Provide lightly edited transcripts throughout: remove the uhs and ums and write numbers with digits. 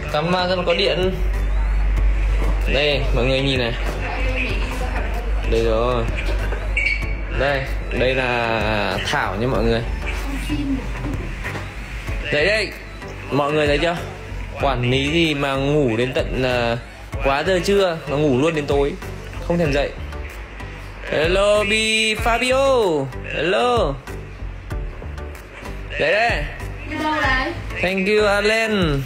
Cắm vào cho có điện. Đây mọi người nhìn này. Đây rồi. Đây là Thảo nha mọi người. Đây mọi người thấy chưa? Quản lý gì mà ngủ đến tận quá giờ trưa, nó ngủ luôn đến tối, không thèm dậy. Hello Bi Fabio. Hello. Đây. Đi đâu đấy? Thank you Alan.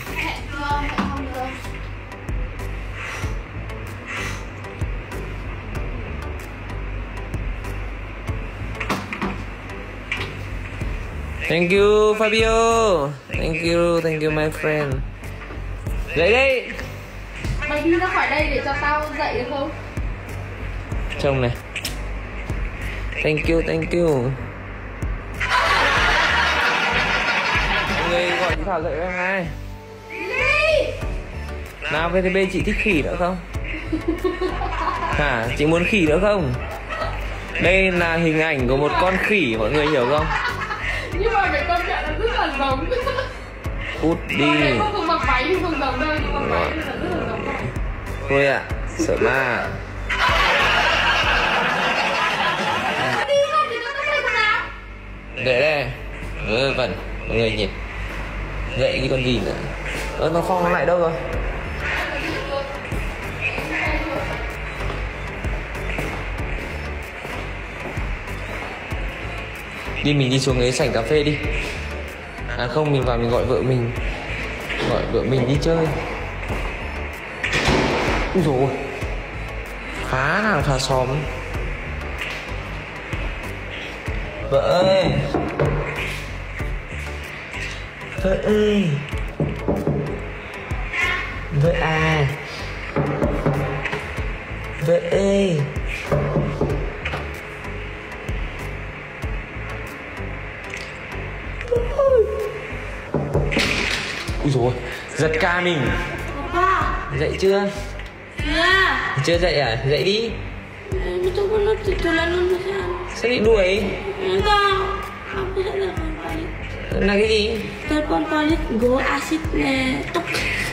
Thank you Fabio. Thank you my friend. Dậy đi. Mày đi ra khỏi đây để cho tao dậy được không? Trông này. Thank you. Mọi người gọi chị Thảo dậy với em này. Nào VTB chị thích khỉ nữa không? Hả? Chị muốn khỉ nữa không? Đây là hình ảnh của một con khỉ, mọi người hiểu không? Nhưng mà cái con chợ nó rất là giống. Cút đi. Không mặc váy thì không giống đâu, nhưng mà váy thì là rất là giống. Thôi ạ, sợ ma. Đi không thì nó thay quần áo. Để đây. Vẩn, mọi người nhìn. Dậy cái con gì nữa? Nó Phong nó lại đâu rồi? Đi mình đi xuống cái sảnh cà phê đi. À không, mình vào mình gọi vợ mình. Gọi vợ mình đi chơi. Úi dồi ôi. Phá nào phá xóm. Vợ ơi. Vợ ơi. Vợ à. Vợ ơi. Úi dồi ôi, giật ca mình. Dậy chưa? Chưa dậy à? Dậy đi. Itu pun nanti tulan lu kan. Sao đi đuổi? Enggak. Aku tak telepon balik. Là cái gì? Telepon balik go asik nè. Tuk.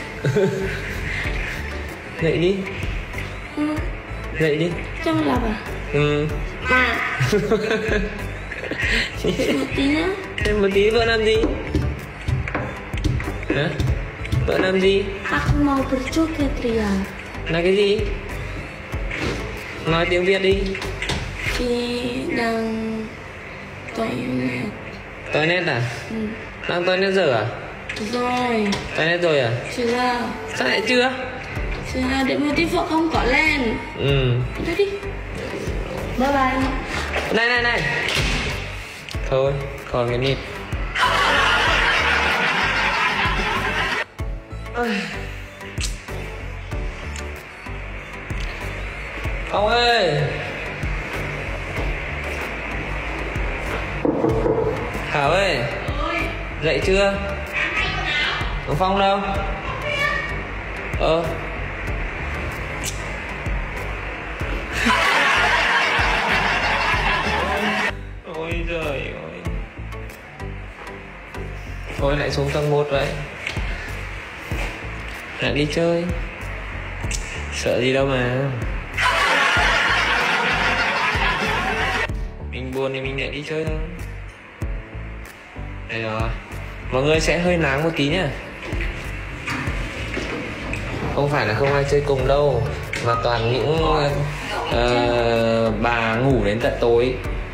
Dậy đi. Dậy đi. Jam berapa? Mà. Một tí nữa. Thêm một tí vợ làm gì? Hả? Vợ làm gì? Aku mau berjoget Ria. Là cái gì? Nói tiếng Việt đi. Chị đang toilet. Toilet à? Đang toilet giờ à? Rồi. Toilet rồi à? Chưa. Sao lại chưa? Chưa, để một tí vợ không có lên. Thôi đi. Bye bye. Này. Thôi, còn cái nịt. Phong ơi. Thảo ơi. Dậy chưa? Ông Phong đâu? Ôi giời ơi. Thôi lại xuống tầng 1 vậy. Lại đi chơi. Sợ gì đâu mà. Mình buồn thì mình lại đi chơi thôi. Đây rồi. Mọi người sẽ hơi nắng một tí nhá. Không phải là không ai chơi cùng đâu, mà toàn những bà ngủ đến tận tối.